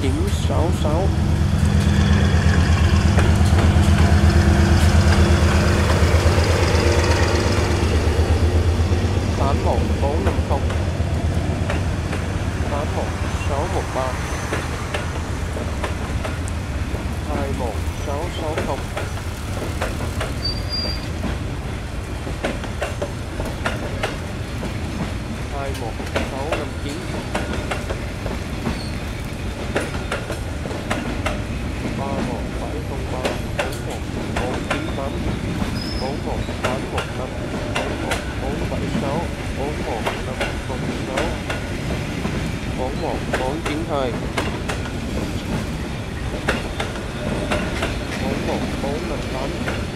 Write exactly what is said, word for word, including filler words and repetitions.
chín sáu sáu. Tám một bốn năm không. Tám một sáu một ba. Hai một sáu sáu không. Hai một sáu năm chín. Ba một bảy không ba. Bốn một bốn chín tám. Bốn một tám một năm. Bốn một bốn bảy sáu. Bốn một năm không sáu. Bốn một bốn chín hai. Bốn một bốn năm tám.